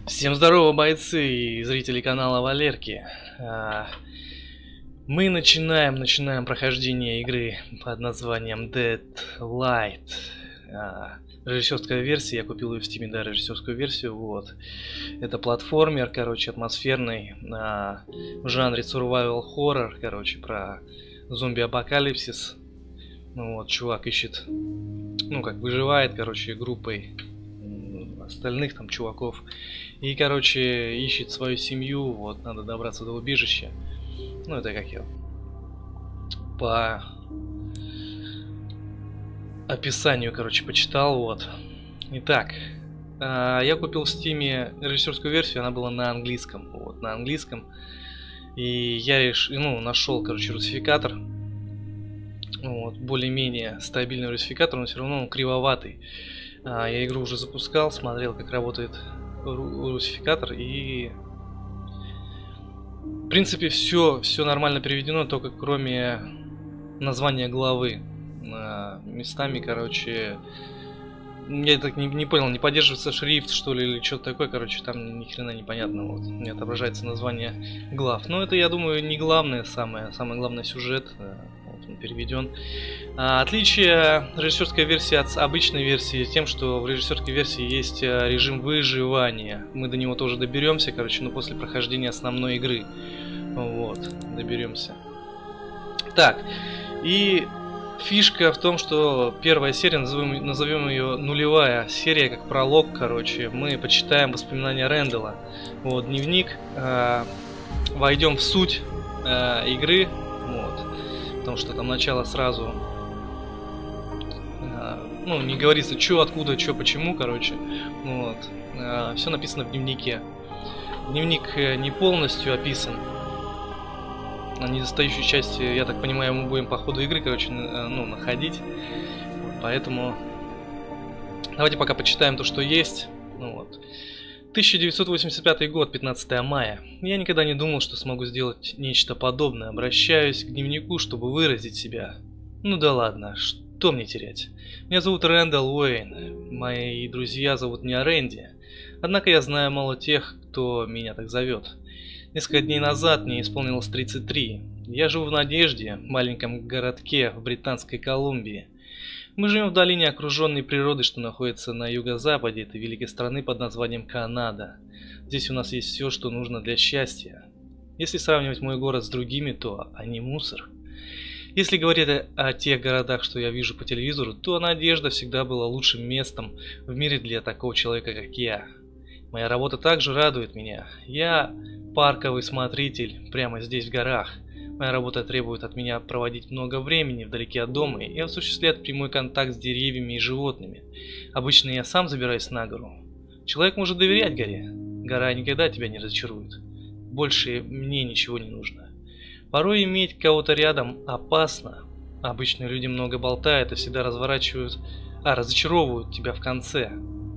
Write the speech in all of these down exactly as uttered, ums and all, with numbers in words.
Всем здорово, бойцы и зрители канала Валерки. А, Мы начинаем, начинаем прохождение игры под названием Dead Light. А, Режиссерская версия, я купил ее в Steam, да, режиссерскую версию, вот. Это платформер, короче, атмосферный, а, в жанре survival horror, короче, про зомби-апокалипсис. Ну вот, чувак ищет, ну как, выживает, короче, группой остальных там чуваков. И, короче, ищет свою семью, вот, надо добраться до убежища. Ну, это как я по описанию, короче, почитал, вот. Итак, я купил в Стиме режиссерскую версию, она была на английском, вот, на английском. И я решил, ну, нашел, короче, русификатор. Вот, более-менее стабильный русификатор, но все равно он кривоватый. Я игру уже запускал, смотрел, как работает русификатор, и в принципе все, все нормально переведено, только кроме названия главы. Местами, короче, я так не, не понял, не поддерживается шрифт, что ли, или что-то такое, короче, там ни хрена непонятно, вот, не отображается название глав. Но это, я думаю, не главное, самое, самое главное сюжет, вот он переведен. А, отличие режиссерской версии от обычной версии тем, что в режиссерской версии есть режим выживания. Мы до него тоже доберемся, короче, но после прохождения основной игры. Вот, доберемся. Так, и фишка в том, что первая серия, назовем, назовем ее нулевая серия, как пролог, короче, мы почитаем воспоминания Рэндала. Вот, дневник, э, войдем в суть э, игры, вот, потому что там начало сразу, э, ну, не говорится, что, откуда, что, почему, короче, вот, э, все написано в дневнике. Дневник не полностью описан. Недостающую часть, я так понимаю, мы будем по ходу игры, короче, ну, находить. Поэтому давайте пока почитаем то, что есть. Ну, вот. тысяча девятьсот восемьдесят пятый год, пятнадцатое мая. Я никогда не думал, что смогу сделать нечто подобное. Обращаюсь к дневнику, чтобы выразить себя. Ну да ладно, что мне терять? Меня зовут Рэндал Уэйн. Мои друзья зовут меня Рэнди. Однако я знаю мало тех, кто меня так зовет. Несколько дней назад мне исполнилось тридцать три. Я живу в Надежде, маленьком городке в Британской Колумбии. Мы живем в долине, окруженной природой, что находится на юго-западе этой великой страны под названием Канада. Здесь у нас есть все, что нужно для счастья. Если сравнивать мой город с другими, то они мусор. Если говорить о тех городах, что я вижу по телевизору, то Надежда всегда была лучшим местом в мире для такого человека, как я. Моя работа также радует меня. Я парковый смотритель прямо здесь в горах. Моя работа требует от меня проводить много времени вдалеке от дома и осуществлять прямой контакт с деревьями и животными. Обычно я сам забираюсь на гору. Человек может доверять горе. Гора никогда тебя не разочарует. Больше мне ничего не нужно. Порой иметь кого-то рядом опасно. Обычно люди много болтают и всегда разворачивают, а разочаровывают тебя в конце.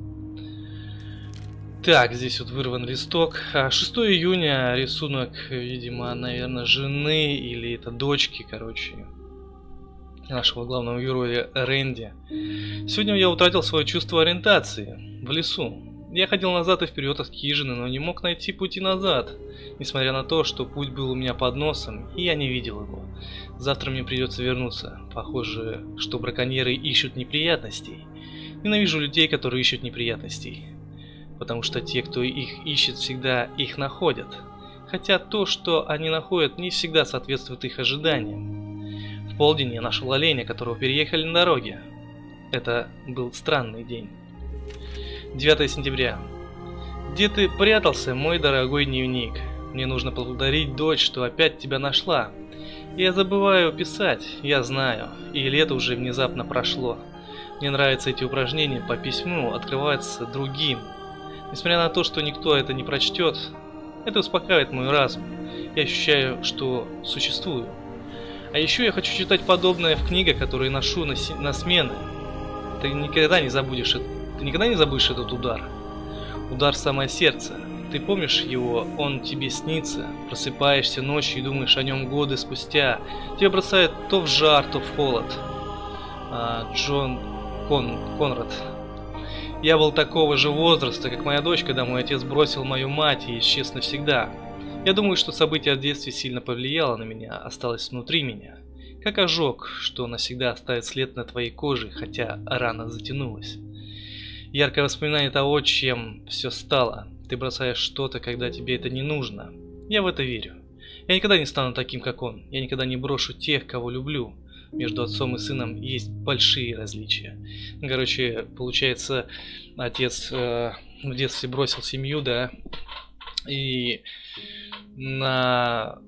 Так, здесь вот вырван листок. шестое июня, рисунок, видимо, наверное, жены или это дочки, короче, нашего главного героя Рэнди. Сегодня я утратил свое чувство ориентации в лесу. Я ходил назад и вперед от хижины, но не мог найти пути назад, несмотря на то, что путь был у меня под носом, и я не видел его. Завтра мне придется вернуться. Похоже, что браконьеры ищут неприятностей. Ненавижу людей, которые ищут неприятностей. Потому что те, кто их ищет, всегда их находят. Хотя то, что они находят, не всегда соответствует их ожиданиям. В полдень я нашел оленя, которого переехали на дороге. Это был странный день. девятое сентября. Где ты прятался, мой дорогой дневник? Мне нужно поблагодарить дочь, что опять тебя нашла. Я забываю писать, я знаю, и лето уже внезапно прошло. Мне нравятся эти упражнения по письму, открываться другим. Несмотря на то, что никто это не прочтет, это успокаивает мой разум. Я ощущаю, что существую. А еще я хочу читать подобное в книгах, которые ношу на, на смены. Ты никогда не забудешь, ты никогда не забудешь этот удар. Удар в самое сердце. Ты помнишь его, он тебе снится. Просыпаешься ночью и думаешь о нем годы спустя. Тебя бросает то в жар, то в холод. А, Джон Кон... Конрад. Я был такого же возраста, как моя дочь, когда мой отец бросил мою мать и исчез навсегда. Я думаю, что событие в детстве сильно повлияло на меня, осталось внутри меня. Как ожог, что навсегда оставит след на твоей коже, хотя рана затянулась. Яркое воспоминание того, чем все стало. Ты бросаешь что-то, когда тебе это не нужно. Я в это верю. Я никогда не стану таким, как он. Я никогда не брошу тех, кого люблю. Между отцом и сыном есть большие различия. Короче, получается, отец э, в детстве бросил семью, да, и на,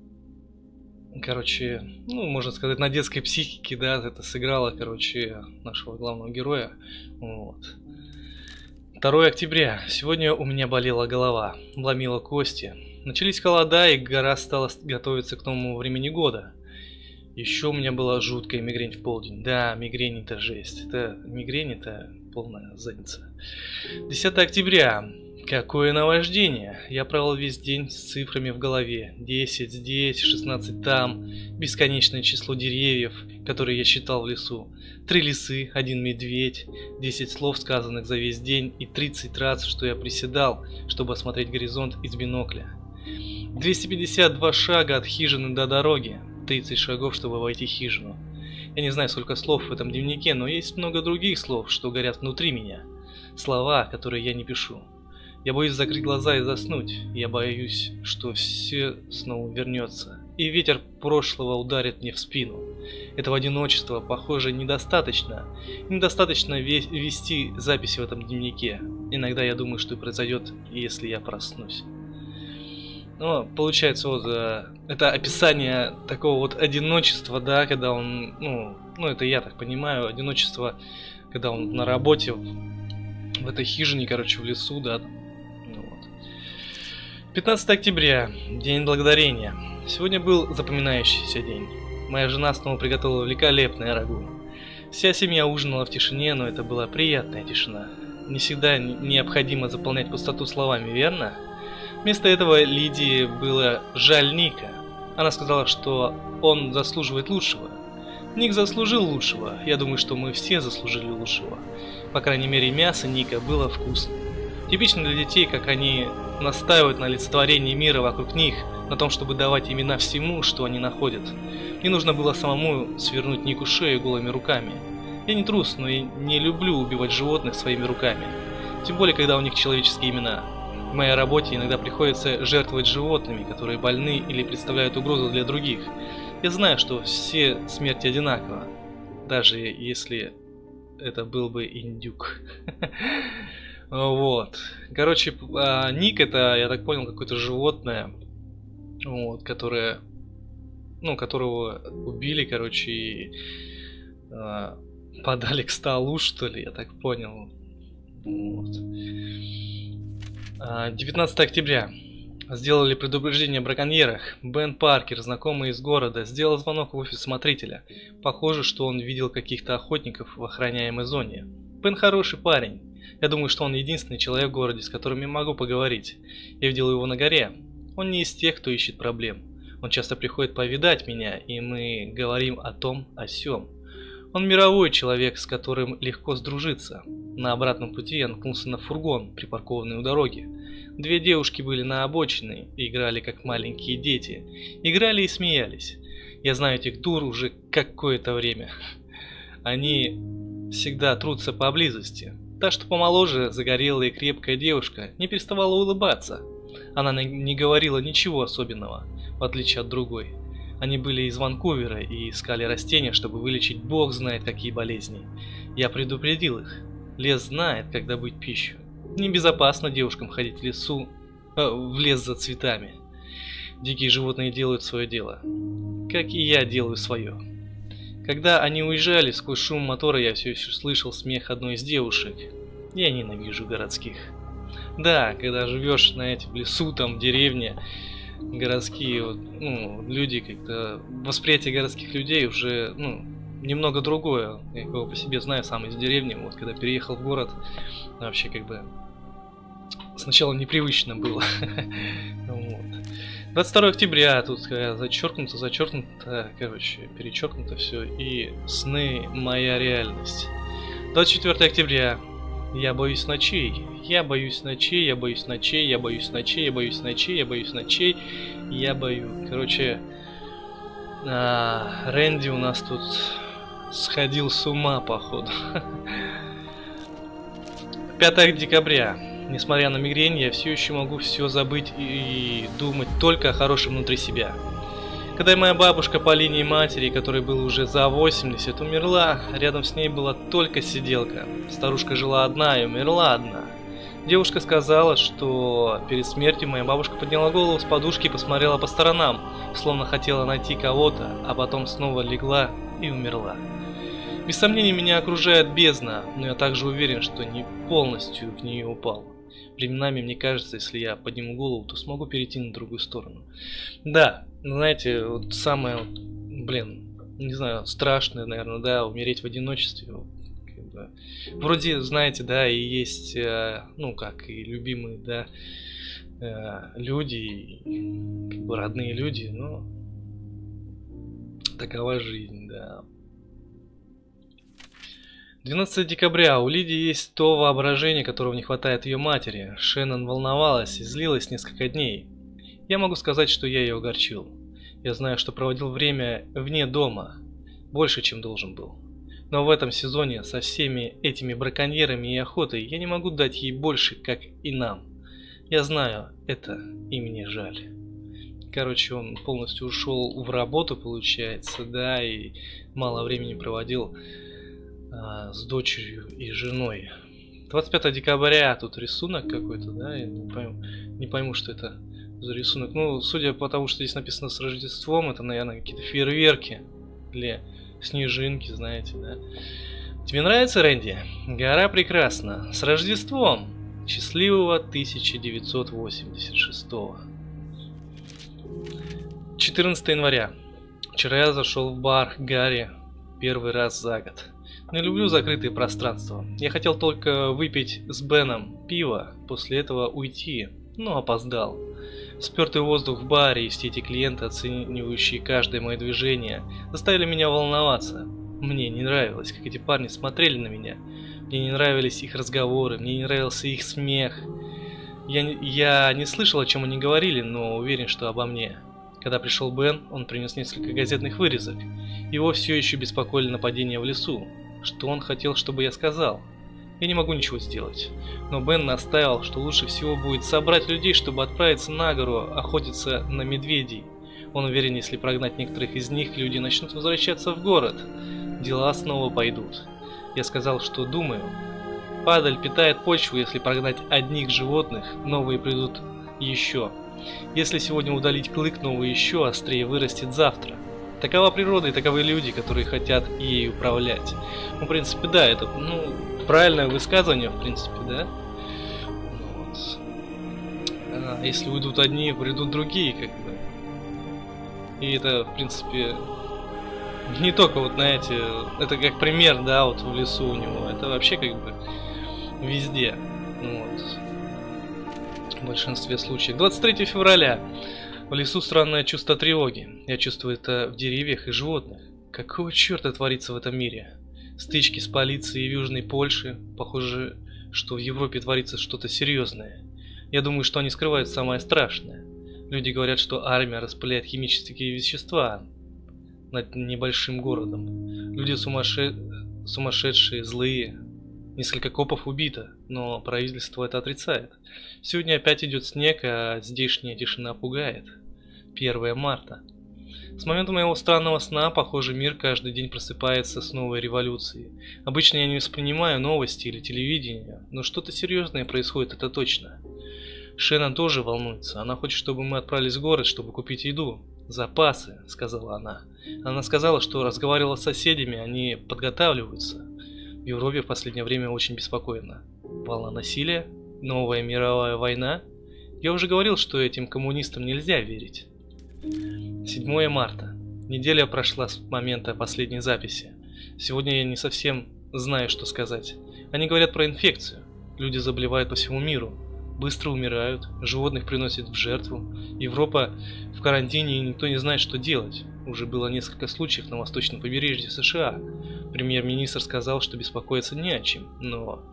короче, ну, можно сказать, на детской психике, да, это сыграло, короче, нашего главного героя. Вот. второе октября. Сегодня у меня болела голова, ломила кости. Начались холода, и гора стала готовиться к новому времени года. Еще у меня была жуткая мигрень в полдень. Да, мигрень это жесть. Это мигрень это полная задница. десятое октября. Какое наваждение. Я провел весь день с цифрами в голове. десять здесь, шестнадцать там. Бесконечное число деревьев, которые я считал в лесу. Три лисы, один медведь. десять слов, сказанных за весь день. И тридцать раз, что я приседал, чтобы осмотреть горизонт из бинокля. двести пятьдесят два шага от хижины до дороги. тридцать шагов, чтобы войти в хижину. Я не знаю, сколько слов в этом дневнике, но есть много других слов, что горят внутри меня. Слова, которые я не пишу. Я боюсь закрыть глаза и заснуть. Я боюсь, что все снова вернется. И ветер прошлого ударит мне в спину. Этого одиночества, похоже, недостаточно. Недостаточно вести записи в этом дневнике. Иногда я думаю, что произойдет, если я проснусь. Ну, получается, вот э, это описание такого вот одиночества, да, когда он, ну, ну, это я так понимаю, одиночество, когда он на работе в этой хижине, короче, в лесу, да. Ну, вот. пятнадцатое октября, День Благодарения. Сегодня был запоминающийся день. Моя жена снова приготовила великолепное рагу. Вся семья ужинала в тишине, но это была приятная тишина. Не всегда необходимо заполнять пустоту словами, верно? Вместо этого Лидии было жаль Ника. Она сказала, что он заслуживает лучшего. Ник заслужил лучшего. Я думаю, что мы все заслужили лучшего. По крайней мере, мясо Ника было вкусным. Типично для детей, как они настаивают на олицетворении мира вокруг них, на том, чтобы давать имена всему, что они находят. Мне нужно было самому свернуть Нику шею голыми руками. Я не трус, но и не люблю убивать животных своими руками. Тем более, когда у них человеческие имена. В моей работе иногда приходится жертвовать животными, которые больны или представляют угрозу для других. Я знаю, что все смерти одинаково, даже если это был бы индюк. Вот. Короче, Ник это, я так понял, какое-то животное, вот, которое, ну, которого убили, короче, и подали к столу, что ли, я так понял. Вот. девятнадцатое октября. Сделали предупреждение о браконьерах. Бен Паркер, знакомый из города, сделал звонок в офис смотрителя. Похоже, что он видел каких-то охотников в охраняемой зоне. Бен хороший парень. Я думаю, что он единственный человек в городе, с которым я могу поговорить. Я видел его на горе. Он не из тех, кто ищет проблем. Он часто приходит повидать меня, и мы говорим о том, о сём. Он мировой человек, с которым легко сдружиться. На обратном пути я наткнулся на фургон, припаркованный у дороги. Две девушки были на обочине и играли как маленькие дети. Играли и смеялись. Я знаю этих дур уже какое-то время. Они всегда трутся поблизости. Та, что помоложе, загорелая и крепкая девушка, не переставала улыбаться. Она не говорила ничего особенного, в отличие от другой. Они были из Ванкувера и искали растения, чтобы вылечить бог знает какие болезни. Я предупредил их. Лес знает, как добыть пищу. Небезопасно девушкам ходить в лесу, э, в лес за цветами. Дикие животные делают свое дело. Как и я делаю свое. Когда они уезжали, сквозь шум мотора я все еще слышал смех одной из девушек. Я ненавижу городских. Да, когда живешь, знаете, в лесу, там, в деревне, городские, вот, ну, люди как-то, восприятие городских людей уже, ну, немного другое. Я его по себе знаю, сам из деревни, вот, когда переехал в город, вообще, как бы, сначала непривычно было. двадцать второе октября, тут зачеркнуто, зачеркнуто, короче, перечеркнуто все, и сны — моя реальность. двадцать четвёртое октября. Я боюсь ночей. Я боюсь ночей, я боюсь ночей, я боюсь ночей, я боюсь ночей, я боюсь ночей. Я боюсь. Короче, а, Рэнди у нас тут сходил с ума, походу. пятое декабря. Несмотря на мигрень, я все еще могу все забыть и думать только о хорошем внутри себя. Когда моя бабушка по линии матери, которой было уже за восемьдесят, умерла, рядом с ней была только сиделка. Старушка жила одна и умерла одна. Девушка сказала, что перед смертью моя бабушка подняла голову с подушки и посмотрела по сторонам, словно хотела найти кого-то, а потом снова легла и умерла. Без сомнения, меня окружает бездна, но я также уверен, что не полностью в нее упал. Временами мне кажется, если я подниму голову, то смогу перейти на другую сторону. Да, знаете, вот самое, вот, блин, не знаю, страшное, наверное, да, умереть в одиночестве. Вот, как бы. Вроде, знаете, да, и есть, э, ну, как и любимые, да, э, люди, и, как бы родные люди, но такова жизнь, да. двенадцатое декабря. У Лидии есть то воображение, которого не хватает ее матери. Шеннон волновалась и злилась несколько дней. Я могу сказать, что я ее огорчил. Я знаю, что проводил время вне дома. Больше, чем должен был. Но в этом сезоне со всеми этими браконьерами и охотой я не могу дать ей больше, как и нам. Я знаю это, и мне жаль. Короче, он полностью ушел в работу, получается, да, и мало времени проводил с дочерью и женой. двадцать пятое декабря, тут рисунок какой-то, да, я не пойму, не пойму, что это за рисунок. Ну, судя по тому, что здесь написано с Рождеством, это, наверное, какие-то фейерверки для снежинки, знаете, да. Тебе нравится, Рэнди? Гора прекрасна. С Рождеством! Счастливого тысяча девятьсот восемьдесят шестого. четырнадцатое января. Вчера я зашел в бар Гарри первый раз за год. Не люблю закрытые пространства. Я хотел только выпить с Беном пиво, после этого уйти, но опоздал. Спертый воздух в баре и все эти клиенты, оценивающие каждое мое движение, заставили меня волноваться. Мне не нравилось, как эти парни смотрели на меня. Мне не нравились их разговоры, мне не нравился их смех. Я, я не слышал, о чем они говорили, но уверен, что обо мне. Когда пришел Бен, он принес несколько газетных вырезок. Его все еще беспокоили нападения в лесу. Что он хотел, чтобы я сказал? Я не могу ничего сделать. Но Бен настаивал, что лучше всего будет собрать людей, чтобы отправиться на гору охотиться на медведей. Он уверен, если прогнать некоторых из них, люди начнут возвращаться в город. Дела снова пойдут. Я сказал, что думаю. Падаль питает почву, если прогнать одних животных, новые придут еще. Если сегодня удалить клык, новый еще острее вырастет завтра. Такова природа и таковы люди, которые хотят ей управлять. Ну, в принципе, да, это, ну, правильное высказывание, в принципе, да. Вот. А если уйдут одни, придут другие, как бы. И это, в принципе, не только, вот, знаете, это как пример, да, вот в лесу у него. Это вообще, как бы, везде. Ну, вот. В большинстве случаев. двадцать третьего февраля. В лесу странное чувство тревоги. Я чувствую это в деревьях и животных. Какого черта творится в этом мире? Стычки с полицией в Южной Польше. Похоже, что в Европе творится что-то серьезное. Я думаю, что они скрывают самое страшное. Люди говорят, что армия распыляет химические вещества над небольшим городом. Люди сумасше... сумасшедшие, злые. Несколько копов убито, но правительство это отрицает. Сегодня опять идет снег, а здешняя тишина пугает. первое марта. С момента моего странного сна, похоже, мир каждый день просыпается с новой революцией. Обычно я не воспринимаю новости или телевидение, но что-то серьезное происходит, это точно. Шеннон тоже волнуется. Она хочет, чтобы мы отправились в город, чтобы купить еду. «Запасы», — сказала она. Она сказала, что разговаривала с соседями, они подготавливаются. В Европе в последнее время очень беспокойно. Волна насилия? Новая мировая война? Я уже говорил, что этим коммунистам нельзя верить. седьмое марта. Неделя прошла с момента последней записи. Сегодня я не совсем знаю, что сказать. Они говорят про инфекцию. Люди заболевают по всему миру. Быстро умирают, животных приносят в жертву. Европа в карантине, и никто не знает, что делать. Уже было несколько случаев на восточном побережье США. Премьер-министр сказал, что беспокоиться не о чем, но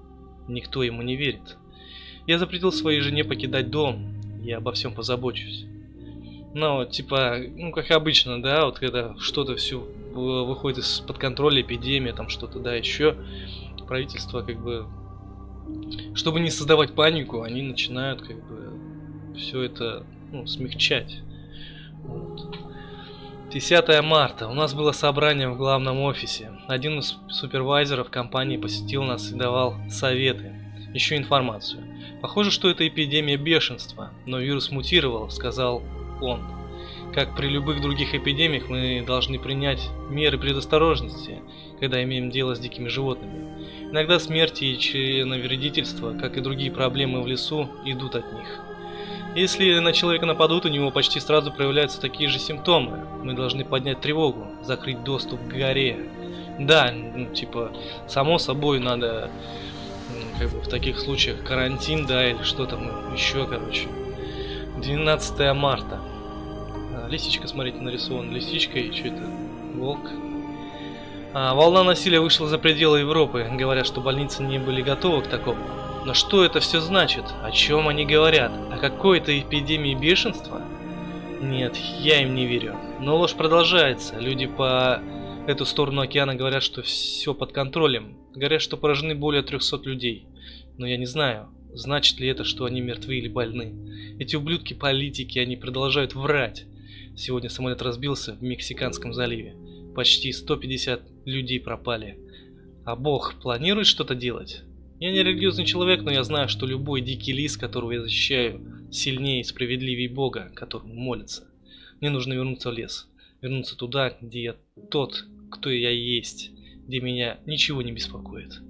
никто ему не верит. Я запретил своей жене покидать дом, я обо всем позабочусь. Но, типа, ну, как обычно, да, вот когда что-то все выходит из-под контроля, эпидемия, там что-то, да, еще, правительство, как бы, чтобы не создавать панику, они начинают, как бы, все это, ну, смягчать. Вот. десятое марта. У нас было собрание в главном офисе. Один из супервайзеров компании посетил нас и давал советы, еще информацию. Похоже, что это эпидемия бешенства, но вирус мутировал, сказал он. Как при любых других эпидемиях, мы должны принять меры предосторожности, когда имеем дело с дикими животными. Иногда смерти и членовредительство, как и другие проблемы в лесу, идут от них. Если на человека нападут, у него почти сразу проявляются такие же симптомы. Мы должны поднять тревогу, закрыть доступ к горе. Да, ну, типа, само собой надо, как бы в таких случаях карантин, да, или что там еще, короче. двенадцатое марта. Лисичка, смотрите, нарисована лисичка, и что это? Волк. А, волна насилия вышла за пределы Европы. Говорят, что больницы не были готовы к такому. Но что это все значит? О чем они говорят? О какой-то эпидемии бешенства? Нет, я им не верю. Но ложь продолжается. Люди по эту сторону океана говорят, что все под контролем. Говорят, что поражены более трехсот людей. Но я не знаю, значит ли это, что они мертвы или больны. Эти ублюдки политики, они продолжают врать. Сегодня самолет разбился в Мексиканском заливе. Почти сто пятьдесят людей пропали. А Бог планирует что-то делать? Я не религиозный человек, но я знаю, что любой дикий лис, которого я защищаю, сильнее и справедливее Бога, которому молятся. Мне нужно вернуться в лес. Вернуться туда, где я тот, кто я есть. Где меня ничего не беспокоит.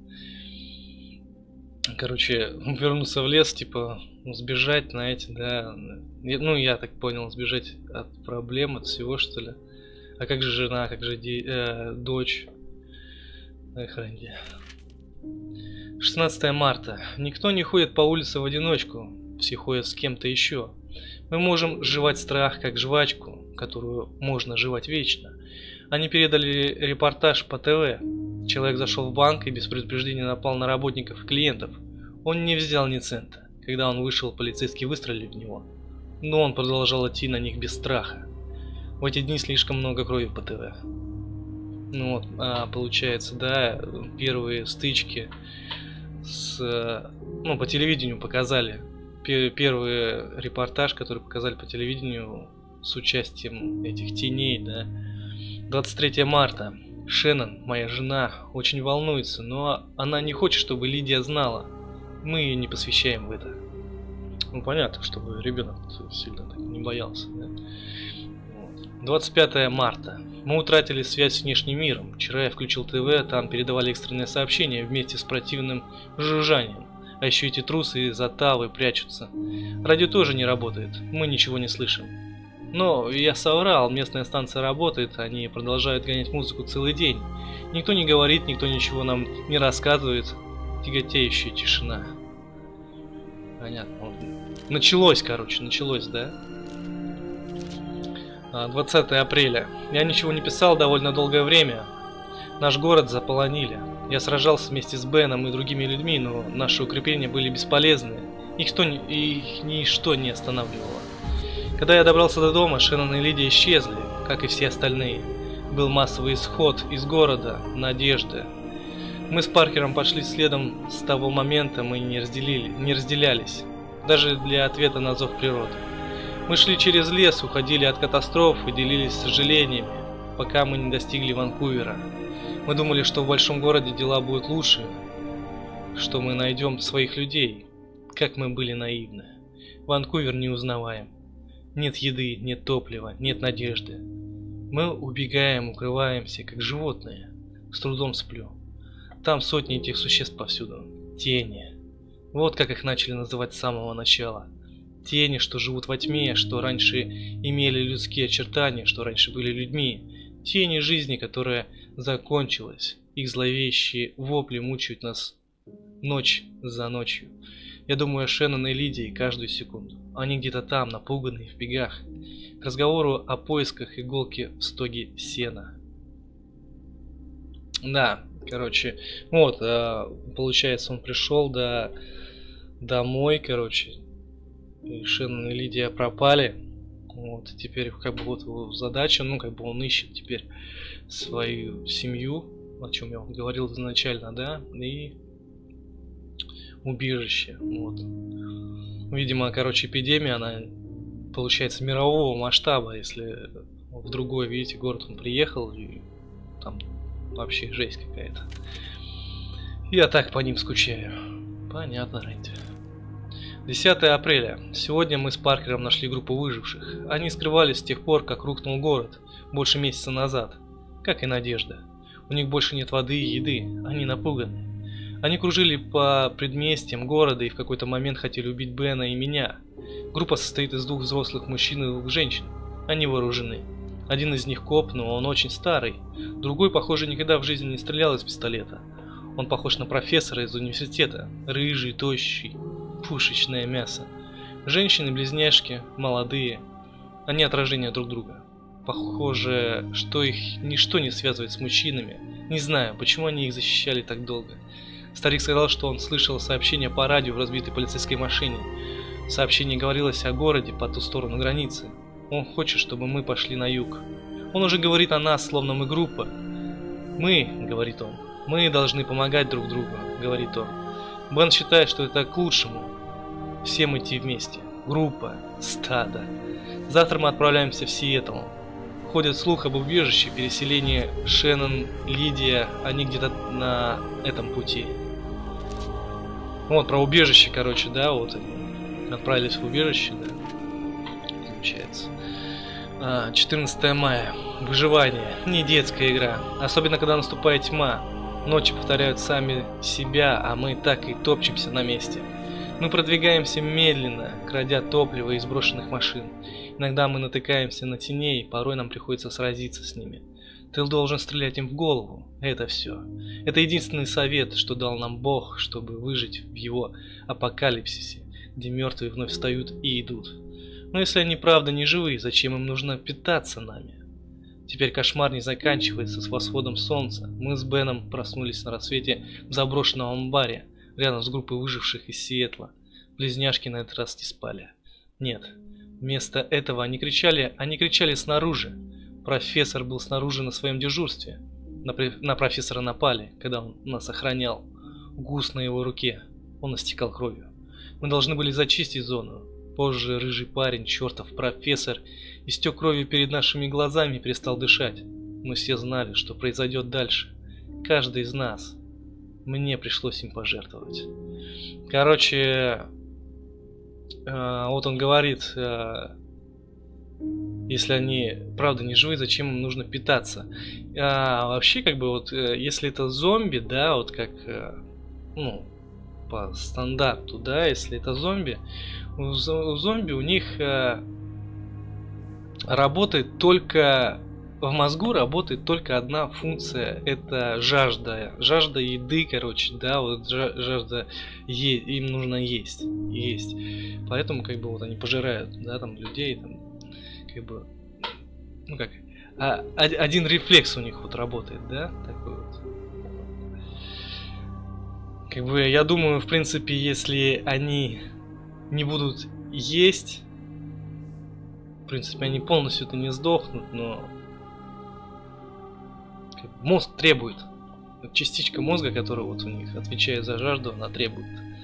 Короче, вернуться в лес, типа, сбежать, знаете, да. Ну, я так понял, сбежать от проблем, от всего, что ли. А как же жена, как же ди, э, дочь? Эх, Рэнди. шестнадцатое марта. Никто не ходит по улице в одиночку. Все ходят с кем-то еще. Мы можем жевать страх, как жвачку, которую можно жевать вечно. Они передали репортаж по ТВ. Человек зашел в банк и без предупреждения напал на работников и клиентов. Он не взял ни цента. Когда он вышел, полицейские выстрелили в него. Но он продолжал идти на них без страха. В эти дни слишком много крови по ТВ. Ну вот, а, получается, да, первые стычки с, ну, по телевидению показали. Первый репортаж, который показали по телевидению с участием этих теней, да. двадцать третье марта. Шеннон, моя жена, очень волнуется, но она не хочет, чтобы Лидия знала. Мы ее не посвящаем в это. Ну, понятно, чтобы ребенок сильно так не боялся. Да? Вот. двадцать пятое марта. Мы утратили связь с внешним миром. Вчера я включил ТВ, там передавали экстренное сообщение вместе с противным жужжанием. А еще эти трусы из Оттавы прячутся. Радио тоже не работает, мы ничего не слышим. Но я соврал, местная станция работает, они продолжают гонять музыку целый день. Никто не говорит, никто ничего нам не рассказывает. Тяготеющая тишина. Понятно. Началось, короче, началось, да? двадцатое апреля. Я ничего не писал довольно долгое время. Наш город заполонили. Я сражался вместе с Беном и другими людьми, но наши укрепления были бесполезны. Их, то, их ничто не останавливало. Когда я добрался до дома, Шеннон и Лидия исчезли, как и все остальные. Был массовый исход из города, надежды. Мы с Паркером пошли следом с того момента, мы не, разделили, не разделялись, даже для ответа на зов природы. Мы шли через лес, уходили от катастроф и делились сожалениями, пока мы не достигли Ванкувера. Мы думали, что в большом городе дела будут лучше, что мы найдем своих людей. Как мы были наивны. Ванкувер неузнаваем. Нет еды, нет топлива, нет надежды. Мы убегаем, укрываемся, как животные. С трудом сплю. Там сотни этих существ повсюду. Тени. Вот как их начали называть с самого начала. Тени, что живут во тьме, что раньше имели людские очертания, что раньше были людьми. Тени жизни, которая закончилась. Их зловещие вопли мучают нас ночь за ночью. Я думаю о Шеннон и Лидии каждую секунду. Они где-то там, напуганные, в бегах. К разговору о поисках иголки в стоге сена. Да, Короче, вот, а, получается, он пришел до, домой, короче, и Шеннон и Лидия пропали. Вот, теперь как бы вот его задача, ну, как бы он ищет теперь свою семью, о чем я вам говорил изначально, да, и убежище, вот. Видимо, короче, эпидемия, она получается мирового масштаба, если в другой, видите, город он приехал, и там вообще жесть какая-то. Я так по ним скучаю. Понятно, Рэнди. десятое апреля. Сегодня мы с Паркером нашли группу выживших. Они скрывались с тех пор, как рухнул город, больше месяца назад. Как и Надежда. У них больше нет воды и еды, они напуганы. Они кружили по предместьям города и в какой-то момент хотели убить Бена и меня. Группа состоит из двух взрослых мужчин и двух женщин. Они вооружены. Один из них коп, но он очень старый. Другой, похоже, никогда в жизни не стрелял из пистолета. Он похож на профессора из университета. Рыжий, тощий. Пушечное мясо. Женщины-близняшки, молодые. Они отражение друг друга. Похоже, что их ничто не связывает с мужчинами. Не знаю, почему они их защищали так долго. Старик сказал, что он слышал сообщение по радио в разбитой полицейской машине. В сообщении говорилось о городе по ту сторону границы. Он хочет, чтобы мы пошли на юг. Он уже говорит о нас, словно мы группа. Мы, говорит он, мы должны помогать друг другу, говорит он. Бен считает, что это к лучшему. Всем идти вместе. Группа, стадо. Завтра мы отправляемся в Сиэтл. Ходит слух об убежище, переселении Шеннон, Лидия, они где-то на этом пути. Вот, про убежище, короче, да, вот они отправились в убежище, да, получается. четырнадцатое мая. Выживание. Не детская игра. Особенно, когда наступает тьма. Ночи повторяют сами себя, а мы так и топчемся на месте. Мы продвигаемся медленно, крадя топливо из брошенных машин. Иногда мы натыкаемся на теней, порой нам приходится сразиться с ними. Ты должен стрелять им в голову. Это все. Это единственный совет, что дал нам Бог, чтобы выжить в его апокалипсисе, где мертвые вновь встают и идут. Но если они правда не живы, зачем им нужно питаться нами? Теперь кошмар не заканчивается с восходом солнца. Мы с Беном проснулись на рассвете в заброшенном амбаре, рядом с группой выживших из Сиэтла. Близняшки на этот раз не спали. Нет. Вместо этого они кричали, они кричали снаружи. Профессор был снаружи на своем дежурстве. На, на профессора напали, когда он нас охранял. Гус на его руке. Он истекал кровью. Мы должны были зачистить зону. Позже рыжий парень, чертов профессор, истек кровью перед нашими глазами и перестал дышать. Мы все знали, что произойдет дальше. Каждый из нас. Мне пришлось им пожертвовать. Короче, э, вот он говорит, э, если они правда не живы, зачем им нужно питаться? А вообще, как бы вот, э, если это зомби, да, вот как, э, ну, по стандарту, да, если это зомби, у, у зомби у них э, работает только в мозгу работает только одна функция, это жажда, жажда еды, короче, да, вот жажда е, им нужно есть, есть, поэтому как бы вот они пожирают, да, там людей, там, как бы, ну как, а, один рефлекс у них вот работает, да, такой вот. Как бы я думаю, в принципе, если они не будут есть, в принципе, они полностью-то не сдохнут, но мозг требует. Частичка мозга, которая вот у них отвечает за жажду, она требует.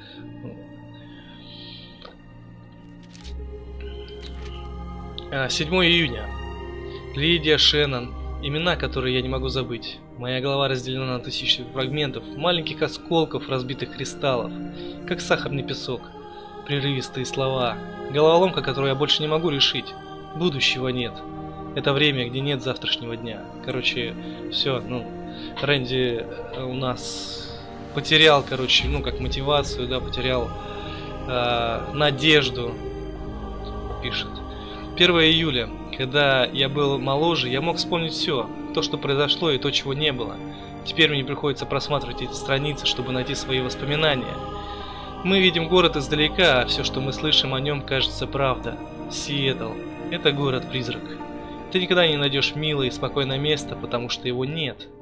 седьмое июня. Лидия, Шеннон. Имена, которые я не могу забыть. Моя голова разделена на тысячи фрагментов, маленьких осколков разбитых кристаллов, как сахарный песок. Прерывистые слова. Головоломка, которую я больше не могу решить. Будущего нет. Это время, где нет завтрашнего дня. Короче, все, ну, Рэнди у нас потерял, короче, ну, как мотивацию, да, потерял э, надежду, пишет. первое июля. Когда я был моложе, я мог вспомнить все, то, что произошло и то, чего не было. Теперь мне приходится просматривать эти страницы, чтобы найти свои воспоминания. Мы видим город издалека, а все, что мы слышим о нем, кажется правда. Сиэтл. Это город-призрак. Ты никогда не найдешь милое и спокойное место, потому что его нет.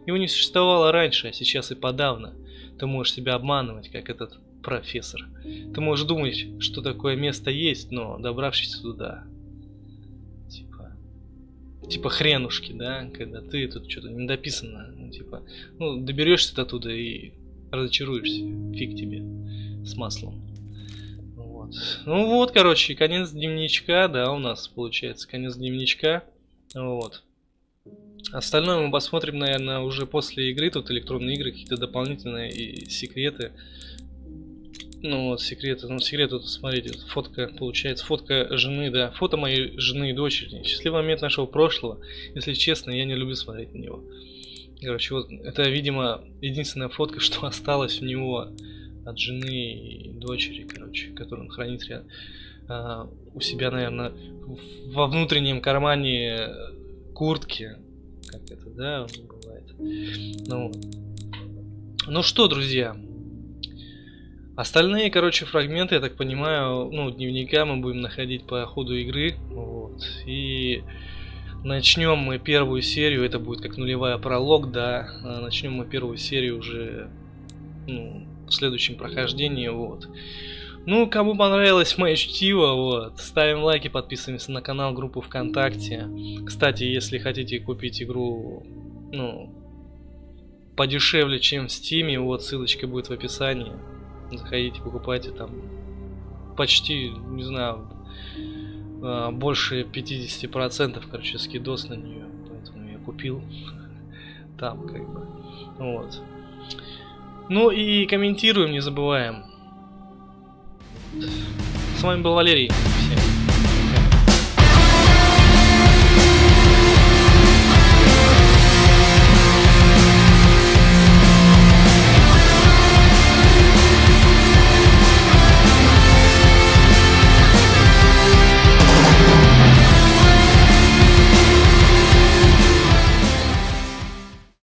Его не существовало раньше, а сейчас и подавно. Ты можешь себя обманывать, как этот профессор. Ты можешь думать, что такое место есть, но добравшись туда, типа, типа хренушки, да, когда ты тут что-то недописано, ну, типа, ну, доберешься до туда и разочаруешься, фиг тебе с маслом. Вот. Ну вот, короче, конец дневничка, да, у нас получается конец дневничка, вот. Остальное мы посмотрим, наверное, уже после игры. Тут электронные игры, какие-то дополнительные и секреты. Ну вот, секреты. Ну, секрет, тут, смотрите, вот фотка, получается, фотка жены, да. Фото моей жены и дочери. Счастливый момент нашего прошлого. Если честно, я не люблю смотреть на него. Короче, вот, это, видимо, единственная фотка, что осталась у него от жены и дочери, короче, которую он хранит рядом, а, у себя, наверное, во внутреннем кармане куртки. Как это, да, бывает. Ну, ну что, друзья, остальные, короче, фрагменты, я так понимаю, ну, дневника мы будем находить по ходу игры. Вот. И начнем мы первую серию, это будет как нулевая пролог, да. Начнем мы первую серию уже, ну, в следующем прохождении, вот. Ну, кому понравилось мое чтиво, вот, ставим лайки, подписываемся на канал, группу ВКонтакте. Кстати, если хотите купить игру, ну, подешевле, чем в Стиме, вот, ссылочка будет в описании. Заходите, покупайте, там почти, не знаю, больше пятидесяти процентов, короче, скидос на нее, поэтому я купил там, как бы, вот. Ну и комментируем, не забываем. С вами был Валерий.